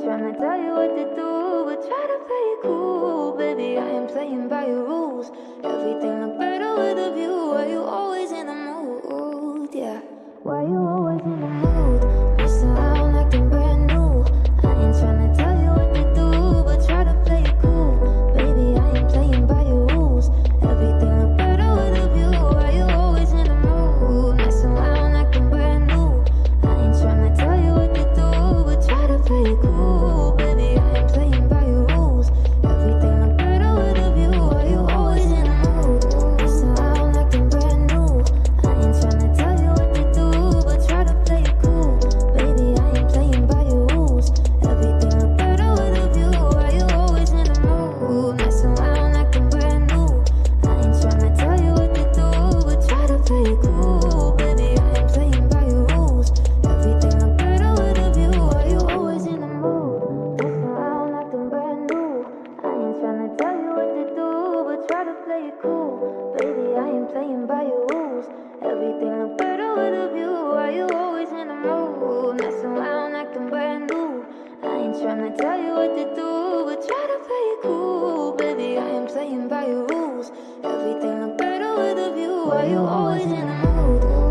tryna tell you what to do, but try to play it cool. Baby, I ain't playing by your rules. Everything look better with a view. Why you always in the mood? Yeah. Why you always in the mood? Messing around acting brand new. I ain't tryna tell you what to do, but try to play it cool. Baby, I ain't playing by your rules. Everything look better with a view. Why you always in the mood? Messing around acting brand new. I ain't tryna tell you what to do, but try to play it cool. Baby, I ain't playing by your rules. Everything look better with a view. Why you always in the mood? Messing around acting brand new. I ain't tryna tell you what to do, but try to play it cool. Baby, I ain't playing by your rules. Everything look better with a view. Why you always in the mood? Messing around acting brand new. I ain't tryna tell you what to do, but try to play it cool. Baby, I ain't playing by your rules. Everything look better with a view. Why you always in the mood? Messing around acting brand new. I ain't tryna tell you what to do, but try to play it cool. Baby, I ain't playing by your rules. Everything look better with a view. Why you always in the mood? Messing around acting brand new. I ain't tryna tell you what to do, but try to play it cool. Baby, I ain't playing by your rules. Everything look better with a view. Why you always in the mood?